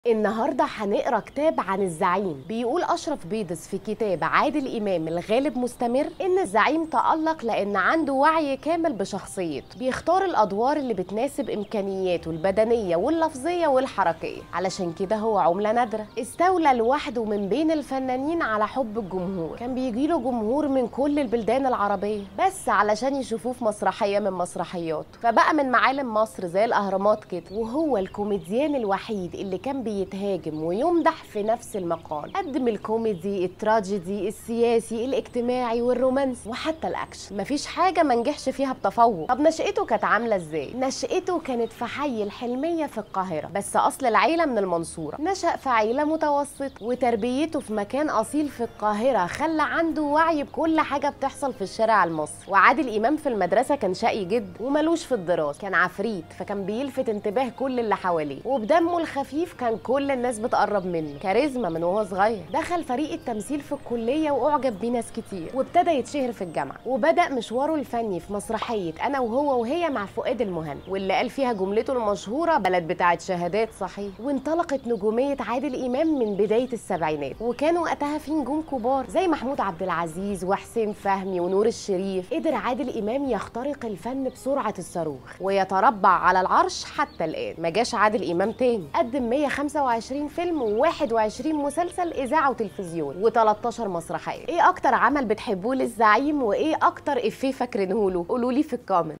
النهارده هنقرا كتاب عن الزعيم. بيقول أشرف بيضس في كتاب عادل إمام الغالب مستمر إن الزعيم تألق لأن عنده وعي كامل بشخصيته، بيختار الأدوار اللي بتناسب إمكانياته البدنية واللفظية والحركية، علشان كده هو عملة نادرة. استولى لوحده من بين الفنانين على حب الجمهور، كان بيجيله جمهور من كل البلدان العربية بس علشان يشوفوه في مسرحية من مسرحياته، فبقى من معالم مصر زي الأهرامات كده، وهو الكوميديان الوحيد اللي كان بيتهاجم ويمدح في نفس المقال. قدم الكوميدي، التراجيدي، السياسي، الاجتماعي، والرومانسي، وحتى الاكشن. مفيش حاجه ما نجحش فيها بتفوق. طب نشأته كانت عامله ازاي؟ نشأته كانت في حي الحلميه في القاهره، بس اصل العيله من المنصوره. نشأ في عيله متوسطه، وتربيته في مكان اصيل في القاهره خلى عنده وعي بكل حاجه بتحصل في الشارع المصري. وعادل امام في المدرسه كان شقي جدا وملوش في الدراسه، كان عفريت، فكان بيلفت انتباه كل اللي حواليه، وبدمه الخفيف كان كل الناس بتقرب منه. كاريزما من وهو صغير. دخل فريق التمثيل في الكليه واعجب بيه ناس كتير، وابتدى يتشهر في الجامعه، وبدأ مشواره الفني في مسرحيه انا وهو وهي مع فؤاد المهندس، واللي قال فيها جملته المشهوره بلد بتاعت شهادات صحيح. وانطلقت نجوميه عادل امام من بدايه السبعينات، وكانوا وقتها في نجوم كبار زي محمود عبد العزيز وحسين فهمي ونور الشريف. قدر عادل امام يخترق الفن بسرعه الصاروخ ويتربع على العرش حتى الان. ما جاش عادل امام تاني. قدم 125 فيلم و21 مسلسل اذاعه وتلفزيون و13 مسرحيه. ايه اكتر عمل بتحبوه للزعيم، وايه اكتر افيه فاكرينه له؟ قولوا لي في الكومنت.